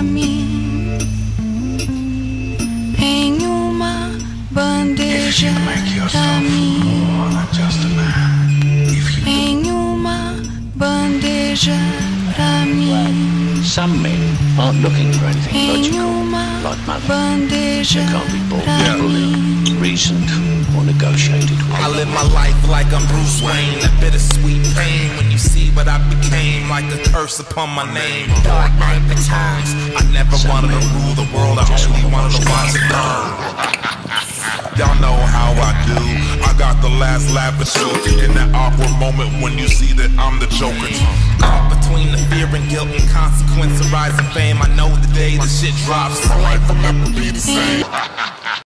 mim em uma bandeja pra mim, em uma bandeja pra mim. Some men aren't looking for anything logical, like money. They can't be bought, bullied, reasoned, or negotiated with. I live my life like I'm Bruce Wayne. That bittersweet pain when you see what I became, like a curse upon my name. Dark night at times. I never wanted to rule the world. I only wanted to watch it burn. Y'all know how I do. I got the last laugh at you in that awkward moment when you see that I'm the joker. Caught between the fear and guilt and consequence of rising fame. I know the day the shit drops, my life will never be the same.